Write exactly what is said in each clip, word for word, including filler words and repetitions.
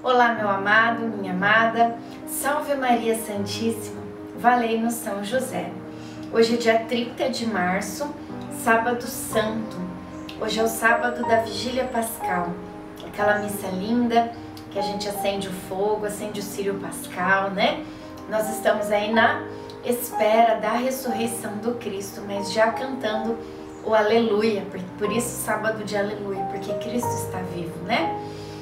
Olá, meu amado, minha amada, salve Maria Santíssima, valei-nos São José. Hoje é dia trinta de março, sábado santo. Hoje é o sábado da Vigília Pascal, aquela missa linda que a gente acende o fogo, acende o círio pascal, né? Nós estamos aí na espera da ressurreição do Cristo, mas já cantando o Aleluia, por isso sábado de Aleluia, porque Cristo está vivo, né?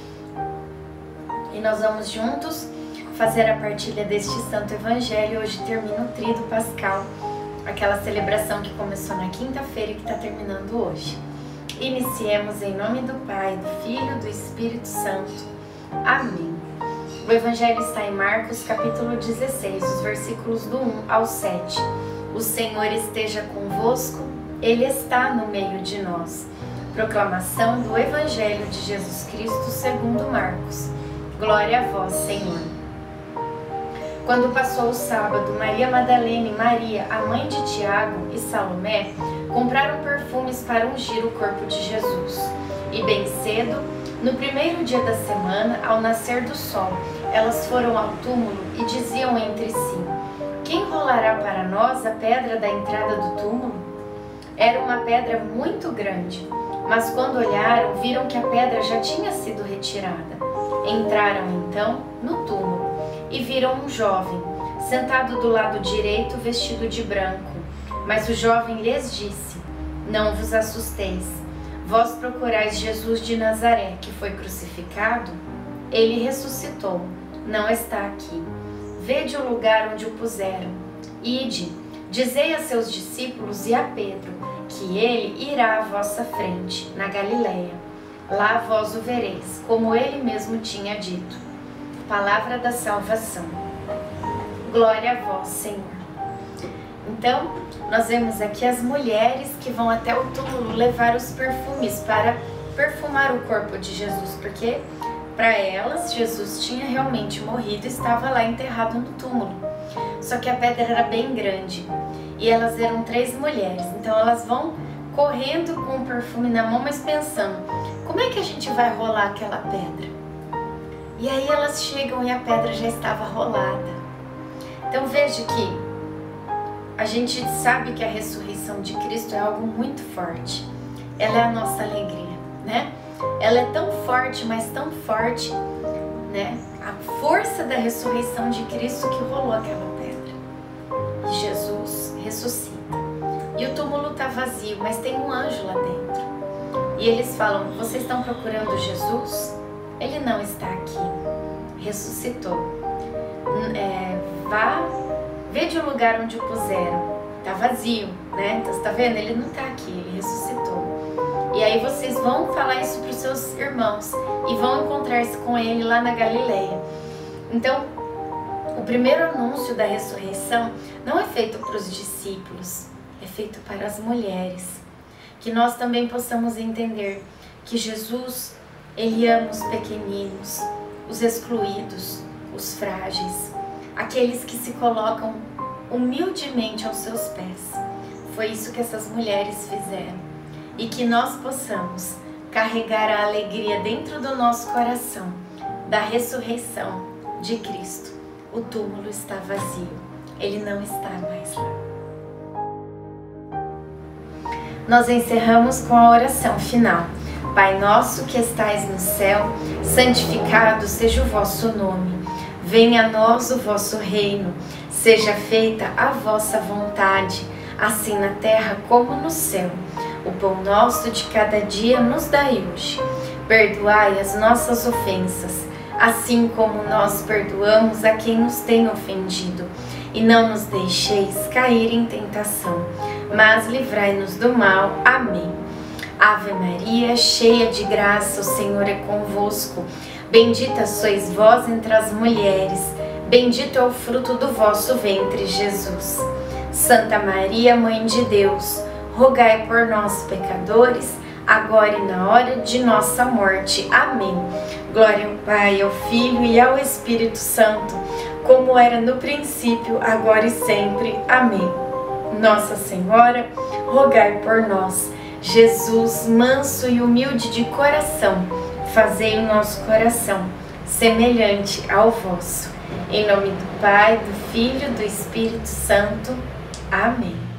E nós vamos juntos fazer a partilha deste Santo Evangelho. Hoje termina o Tríduo Pascal, aquela celebração que começou na quinta-feira e que está terminando hoje. Iniciemos em nome do Pai, do Filho e do Espírito Santo. Amém. O Evangelho está em Marcos, capítulo dezesseis, os versículos do um ao sete. O Senhor esteja convosco, Ele está no meio de nós. Proclamação do Evangelho de Jesus Cristo segundo Marcos. Glória a vós, Senhor. Quando passou o sábado, Maria Madalena e Maria, a mãe de Tiago e Salomé, compraram perfumes para ungir o corpo de Jesus. E bem cedo, no primeiro dia da semana, ao nascer do sol, elas foram ao túmulo e diziam entre si: quem rolará para nós a pedra da entrada do túmulo? Era uma pedra muito grande, mas quando olharam, viram que a pedra já tinha sido retirada. Entraram então no túmulo e viram um jovem, sentado do lado direito, vestido de branco. Mas o jovem lhes disse: não vos assusteis. Vós procurais Jesus de Nazaré, que foi crucificado? Ele ressuscitou, não está aqui. Vede o lugar onde o puseram. Ide, dizei a seus discípulos e a Pedro, que ele irá à vossa frente, na Galileia. Lá vós o vereis, como ele mesmo tinha dito. Palavra da salvação. Glória a vós, Senhor. Então, nós vemos aqui as mulheres que vão até o túmulo levar os perfumes para perfumar o corpo de Jesus, porque para elas Jesus tinha realmente morrido e estava lá enterrado no túmulo. Só que a pedra era bem grande e elas eram três mulheres, então elas vão correndo com o perfume na mão, mas pensando: como é que a gente vai rolar aquela pedra? E aí elas chegam e a pedra já estava rolada. Então veja que a gente sabe que a ressurreição de Cristo é algo muito forte. Ela é a nossa alegria, né? Ela é tão forte, mas tão forte, né? A força da ressurreição de Cristo que rolou aquela pedra. E Jesus ressuscita. E o túmulo está vazio, mas tem um anjo lá dentro. E eles falam: vocês estão procurando Jesus? Ele não está aqui. Ressuscitou. É, vá, vede o lugar onde o puseram. Está vazio, né? Então você está vendo? Ele não está aqui, ele ressuscitou. E aí vocês vão falar isso para os seus irmãos e vão encontrar-se com ele lá na Galileia. Então, o primeiro anúncio da ressurreição não é feito para os discípulos, é feito para as mulheres. Que nós também possamos entender que Jesus, Ele ama os pequeninos, os excluídos, os frágeis, aqueles que se colocam humildemente aos seus pés. Foi isso que essas mulheres fizeram. E que nós possamos carregar a alegria dentro do nosso coração da ressurreição de Cristo. O túmulo está vazio, Ele não está mais lá. Nós encerramos com a oração final. Pai nosso que estais no céu, santificado seja o vosso nome. Venha a nós o vosso reino. Seja feita a vossa vontade, assim na terra como no céu. O pão nosso de cada dia nos dai hoje. Perdoai as nossas ofensas, assim como nós perdoamos a quem nos tem ofendido. E não nos deixeis cair em tentação, mas livrai-nos do mal. Amém. Ave Maria, cheia de graça, o Senhor é convosco. Bendita sois vós entre as mulheres, bendito é o fruto do vosso ventre, Jesus. Santa Maria, Mãe de Deus, rogai por nós, pecadores, agora e na hora de nossa morte. Amém. Glória ao Pai, ao Filho e ao Espírito Santo, como era no princípio, agora e sempre. Amém. Nossa Senhora, rogai por nós. Jesus, manso e humilde de coração, fazei em nosso coração semelhante ao vosso. Em nome do Pai, do Filho e do Espírito Santo. Amém.